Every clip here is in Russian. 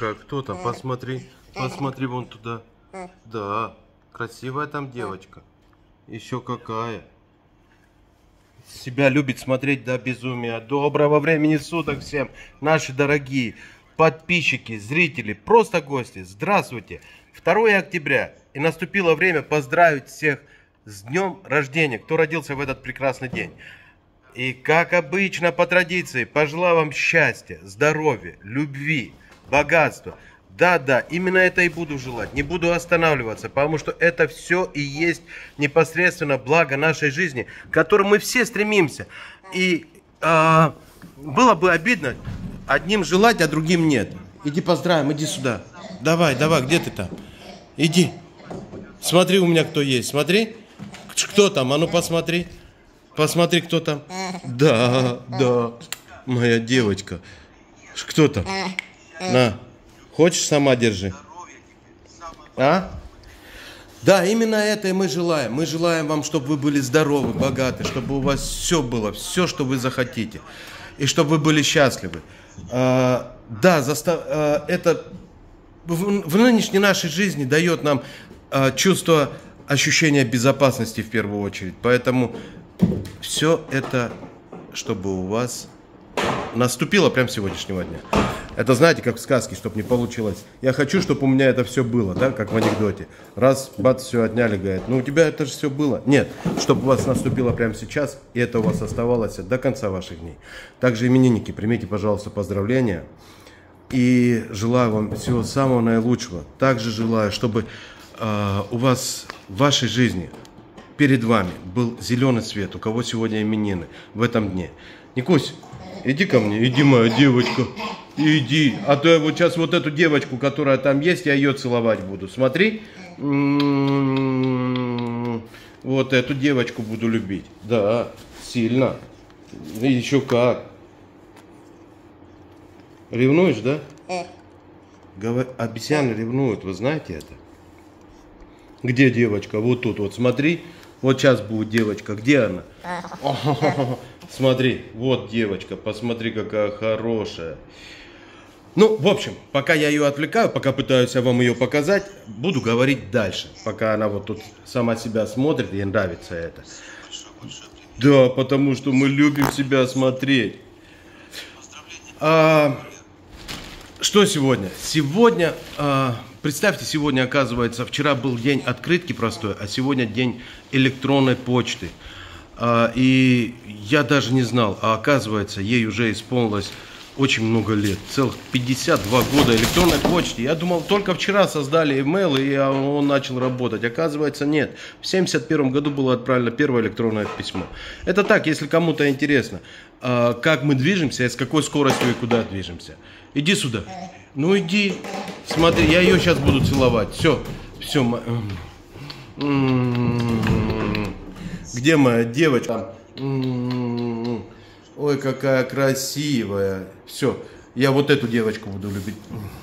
какая, кто там? Посмотри, посмотри вон туда. Да, красивая там девочка. Еще какая. Себя любит смотреть до безумия. Доброго времени суток всем, наши дорогие подписчики, зрители, просто гости. Здравствуйте. 2 октября. И наступило время поздравить всех с днем рождения, кто родился в этот прекрасный день. И как обычно, по традиции, пожелаю вам счастья, здоровья, любви, богатства. Да, именно это и буду желать. Не буду останавливаться, потому что это все и есть непосредственно благо нашей жизни, к которому мы все стремимся. И было бы обидно одним желать, а другим нет. Иди поздравим, иди сюда. Давай, где ты там? Иди. Смотри, у меня кто есть. Смотри. Кто там? А ну посмотри. Посмотри, кто там. Да, моя девочка. Кто там? На. Хочешь, сама держи. А? Да, именно это и мы желаем. Мы желаем вам, чтобы вы были здоровы, богаты, чтобы у вас все было, все, что вы захотите. И чтобы вы были счастливы. Это в нынешней нашей жизни дает нам чувство ощущения безопасности в первую очередь. Поэтому все это, чтобы у вас наступило прямо с сегодняшнего дня. Это знаете, как в сказке, чтобы не получилось. Я хочу, чтобы у меня это все было, да, как в анекдоте. Раз, бац, все отняли, говорят, ну у тебя это же все было. Нет, чтобы у вас наступило прямо сейчас, и это у вас оставалось до конца ваших дней. Также, именинники, примите, пожалуйста, поздравления. И желаю вам всего самого наилучшего. Также желаю, чтобы у вас в вашей жизни, перед вами, был зеленый свет, у кого сегодня именины в этом дне. Никусь, иди ко мне, иди, моя девочка, иди. А то я вот сейчас вот эту девочку, которая там есть, я ее целовать буду. Смотри, вот эту девочку буду любить. Да, сильно. Еще как. Ревнуешь, да? Обезьяны ревнуют, вы знаете это? Где девочка? Вот тут, вот смотри. Вот сейчас будет девочка. Где она? Смотри, вот девочка. Посмотри, какая хорошая. Ну, в общем, пока я ее отвлекаю, пока пытаюсь вам ее показать, буду говорить дальше. Пока она вот тут сама себя смотрит, ей нравится это. Да, потому что мы любим себя смотреть. Что сегодня? Сегодня, представьте, сегодня, оказывается, вчера был день открытки простой, а сегодня день электронной почты. И я даже не знал, а оказывается, ей уже исполнилось очень много лет, целых 52 года электронной почте. Я думал, только вчера создали email, и он начал работать. Оказывается, нет. В 1971 году было отправлено первое электронное письмо. Это так, если кому-то интересно, как мы движемся, и с какой скоростью и куда движемся. Иди сюда. Ну иди. Смотри, я ее сейчас буду целовать. Все. Где моя девочка? Ой, какая красивая. Все, я вот эту девочку буду любить.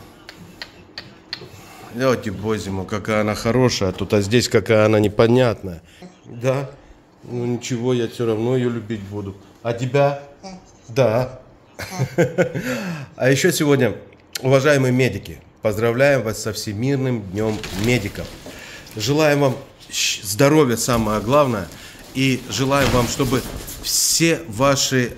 Давайте бозиму, какая она хорошая. А здесь какая она непонятная. Да? Ну ничего, я все равно ее любить буду. А тебя? Да. А еще сегодня, уважаемые медики, поздравляем вас со Всемирным днем медиков. Желаем вам здоровья, самое главное. И желаем вам, чтобы все ваши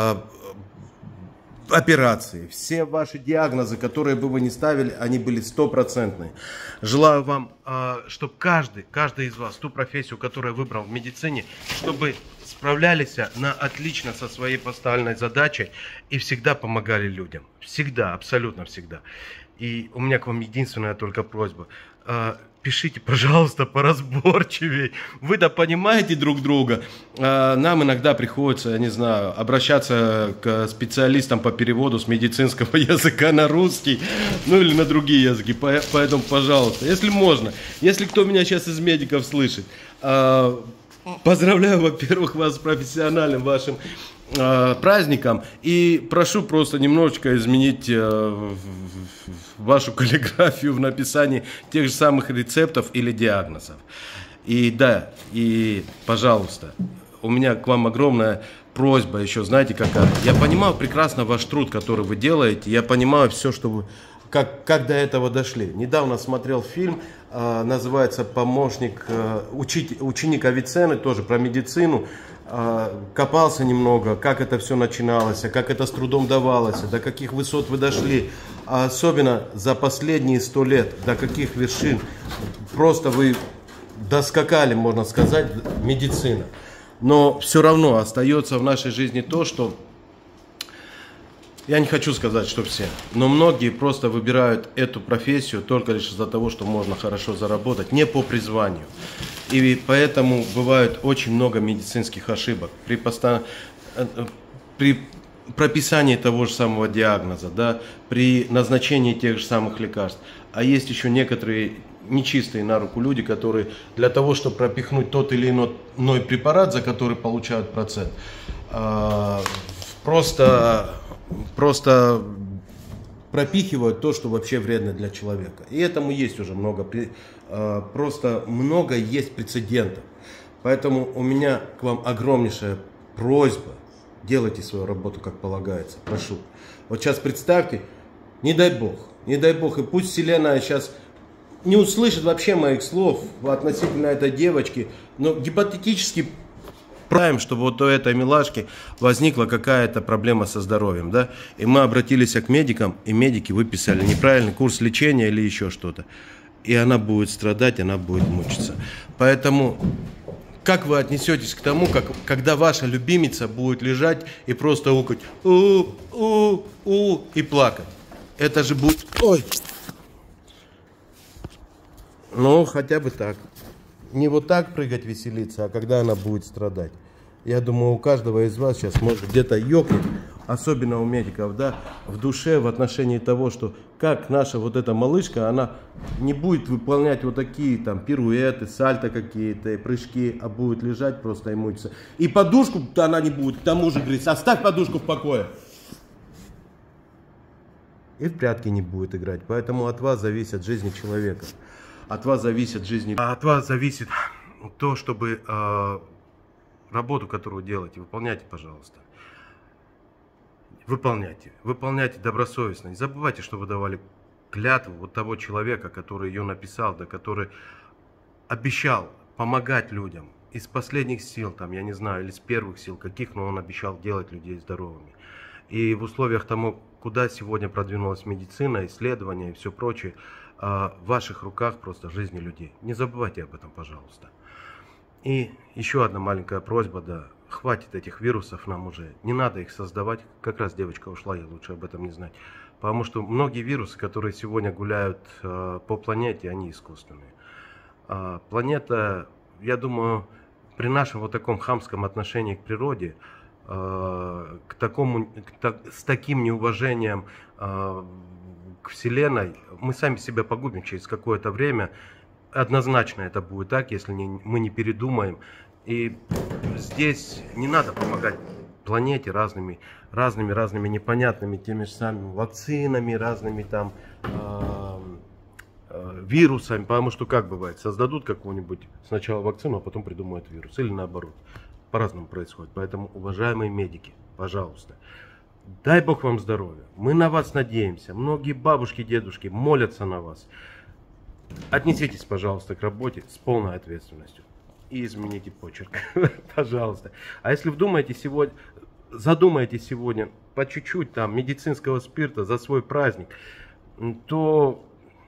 операции, все ваши диагнозы, которые бы вы ни ставили, они были стопроцентные. Желаю вам, чтобы каждый из вас, ту профессию, которую выбрал в медицине, чтобы справлялись на отлично со своей поставленной задачей и всегда помогали людям. Всегда, абсолютно всегда. И у меня к вам единственная только просьба. Пишите, пожалуйста, поразборчивее. Вы-то понимаете друг друга. Нам иногда приходится, я не знаю, обращаться к специалистам по переводу с медицинского языка на русский, ну или на другие языки. Поэтому, пожалуйста, если можно, если кто меня сейчас из медиков слышит, поздравляю, во-первых, вас с профессиональным вашим праздником. И прошу просто немножечко изменить вашу каллиграфию в написании тех же самых рецептов или диагнозов. И да, и пожалуйста, у меня к вам огромная просьба еще, знаете какая. Я понимаю прекрасно ваш труд, который вы делаете. Я понимаю все, что вы как до этого дошли. Недавно смотрел фильм, называется «Помощник», ученик Авиценны, тоже про медицину. Копался немного, как это все начиналось, как это с трудом давалось, до каких высот вы дошли. А особенно за последние 100 лет, до каких вершин просто вы доскакали, можно сказать, медицина. Но все равно остается в нашей жизни то, что, я не хочу сказать, что все, но многие просто выбирают эту профессию только лишь из-за того, что можно хорошо заработать, не по призванию. И поэтому бывает очень много медицинских ошибок при прописании того же самого диагноза, да, при назначении тех же самых лекарств. А есть еще некоторые нечистые на руку люди, которые для того, чтобы пропихнуть тот или иной препарат, за который получают процент, просто пропихивают то, что вообще вредно для человека. И этому есть уже много есть прецедентов. Поэтому у меня к вам огромнейшая просьба: делайте свою работу как полагается, прошу. Вот сейчас представьте, не дай бог, и пусть Вселенная сейчас не услышит вообще моих слов относительно этой девочки, но гипотетически представим, что вот у этой милашки возникла какая-то проблема со здоровьем, да, и мы обратились к медикам, и медики выписали неправильный курс лечения или еще что-то, и она будет страдать, она будет мучиться. Поэтому как вы отнесетесь к тому, когда ваша любимица будет лежать и просто укать и плакать? Это же будет... Ой! Ну, хотя бы так. Не вот так прыгать, веселиться, а когда она будет страдать. Я думаю, у каждого из вас сейчас может где-то ёкнуть, особенно у медиков, да, в душе в отношении того, что как наша вот эта малышка, она не будет выполнять вот такие там пируэты, сальто какие-то, прыжки, а будет лежать просто и мучиться. И подушку-то она не будет, к тому же говорит: оставь подушку в покое. И в прятки не будет играть. Поэтому от вас зависит жизнь человека. От вас зависит жизнь. От вас зависит то, чтобы работу, которую делаете, выполняйте, пожалуйста. Выполняйте. Выполняйте добросовестно. Не забывайте, что вы давали клятву вот того человека, который ее написал, да, который обещал помогать людям из последних сил, там, я не знаю, или с первых сил каких, но он обещал делать людей здоровыми. И в условиях тому, куда сегодня продвинулась медицина, исследования и все прочее, в ваших руках просто жизни людей. Не забывайте об этом, пожалуйста. И еще одна маленькая просьба, да, хватит этих вирусов нам уже, не надо их создавать. Как раз девочка ушла, ей лучше об этом не знать. Потому что многие вирусы, которые сегодня гуляют по планете, они искусственные. Планета, я думаю, при нашем вот таком хамском отношении к природе, с таким неуважением к Вселенной, мы сами себя погубим через какое-то время. Однозначно это будет так, если мы не передумаем. И здесь не надо помогать планете разными непонятными теми же самыми вакцинами, разными там вирусами. Потому что как бывает, создадут какую-нибудь сначала вакцину, а потом придумают вирус. Или наоборот. По-разному происходит. Поэтому, уважаемые медики, пожалуйста, дай Бог вам здоровья. Мы на вас надеемся. Многие бабушки, дедушки молятся на вас. Отнеситесь, пожалуйста, к работе с полной ответственностью. И измените почерк. Пожалуйста. А если задумаетесь сегодня по чуть-чуть там медицинского спирта за свой праздник, то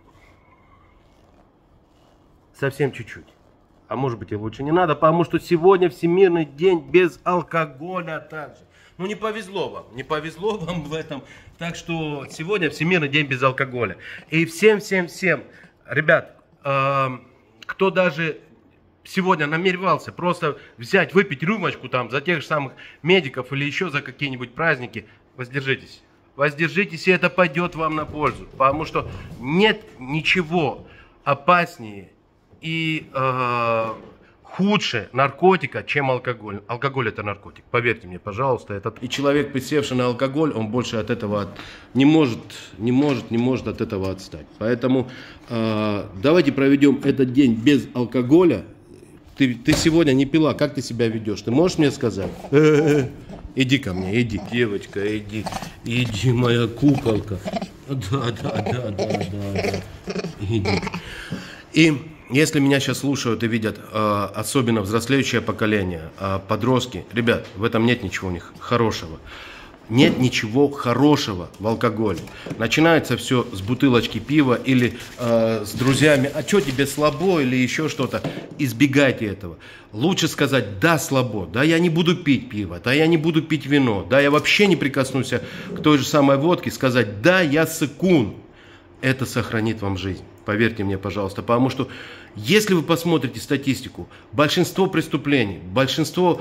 совсем чуть-чуть. А может быть и лучше не надо, потому что сегодня Всемирный день без алкоголя также. Ну не повезло вам в этом. Так что сегодня Всемирный день без алкоголя. И всем, ребят, кто даже сегодня намеревался просто взять, выпить рюмочку там за тех же самых медиков или еще за какие-нибудь праздники, воздержитесь. Воздержитесь, и это пойдет вам на пользу. Потому что нет ничего опаснее и худше наркотика, чем алкоголь. Алкоголь — это наркотик, поверьте мне, пожалуйста. И человек, присевший на алкоголь, он больше от этого не может от этого отстать. Поэтому давайте проведем этот день без алкоголя. Ты сегодня не пила, как ты себя ведешь? Ты можешь мне сказать? Иди ко мне, иди, девочка, иди, моя куколка. Да. Иди. И если меня сейчас слушают и видят, особенно взрослеющее поколение, подростки, ребят, в этом нет ничего у них хорошего. Нет ничего хорошего в алкоголе. Начинается все с бутылочки пива или с друзьями. А что тебе слабо или еще что-то? Избегайте этого. Лучше сказать: да, слабо, да, я не буду пить пиво, да, я не буду пить вино, да, я вообще не прикоснусь к той же самой водке. Сказать: да, я сыкун. Это сохранит вам жизнь. Поверьте мне, пожалуйста. Потому что если вы посмотрите статистику, большинство преступлений, большинство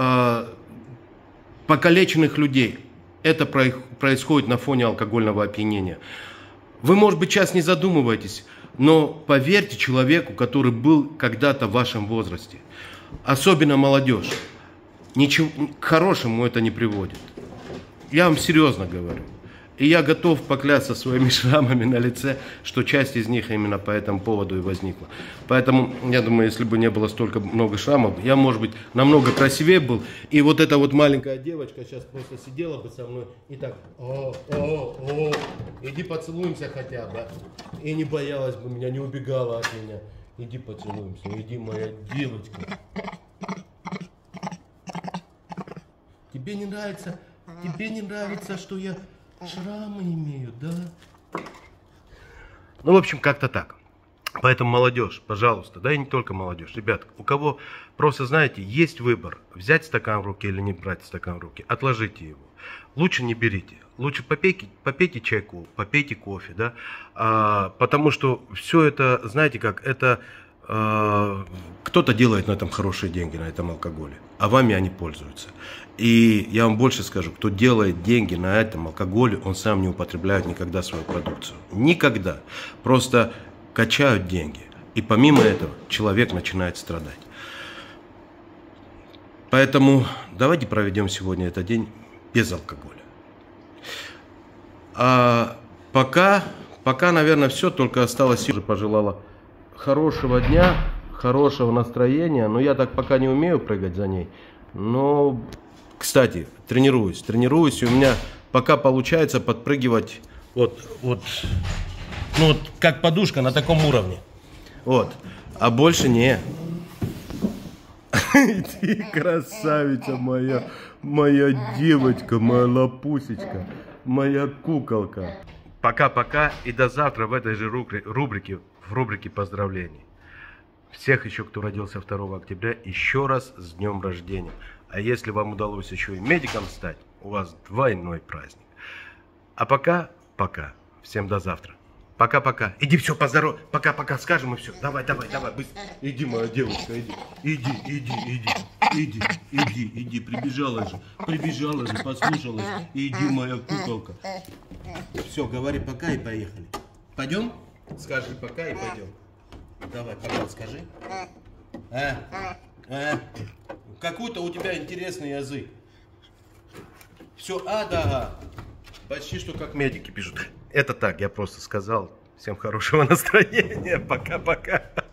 покалеченных людей, это происходит на фоне алкогольного опьянения. Вы, может быть, сейчас не задумываетесь, но поверьте человеку, который был когда-то в вашем возрасте, особенно молодежь, ничего к хорошему это не приводит. Я вам серьезно говорю. И я готов поклясться своими шрамами на лице, что часть из них именно по этому поводу и возникла. Поэтому, я думаю, если бы не было столько много шрамов, я, может быть, намного красивее был. И вот эта вот маленькая девочка сейчас просто сидела бы со мной и так: иди поцелуемся хотя бы. И не боялась бы меня, не убегала от меня. Иди поцелуемся, иди, моя девочка. Тебе не нравится, что я шрамы имею, да? Ну, в общем, как-то так. Поэтому молодежь, пожалуйста, да и не только молодежь, ребят, у кого просто, знаете, есть выбор, взять стакан в руки или не брать стакан в руки, отложите его. Лучше не берите, лучше попейте чайку, попейте кофе, да, потому что все это, знаете как, это кто-то делает на этом хорошие деньги, на этом алкоголе, а вами они пользуются. И я вам больше скажу, кто делает деньги на этом алкоголе, он сам не употребляет никогда свою продукцию. Никогда. Просто качают деньги. И помимо этого человек начинает страдать. Поэтому давайте проведем сегодня этот день без алкоголя. А пока, наверное, все. Только осталось, уже пожелала хорошего дня, хорошего настроения. Но я так пока не умею прыгать за ней. Но, кстати, тренируюсь. И у меня пока получается подпрыгивать вот, как подушка на таком уровне. Вот. А больше не. Ты красавица моя девочка, моя лапусечка, моя куколка. Пока-пока и до завтра в этой же рубрике поздравлений. Всех еще, кто родился 2 октября, еще раз с днем рождения. А если вам удалось еще и медиком стать, у вас двойной праздник. А пока. Всем до завтра. Пока-пока. Иди, все, поздоров. Пока-пока скажем и все. Давай, быстро. Иди, моя девочка, иди. Прибежала же, послушалась. Иди, моя куколка. Все, говори пока и поехали. Пойдем? Скажи пока и пойдем. Давай, пока скажи. Какой-то у тебя интересный язык. Все, да. Почти что как медики пишут. Это так, я просто сказал. Всем хорошего настроения. Пока-пока.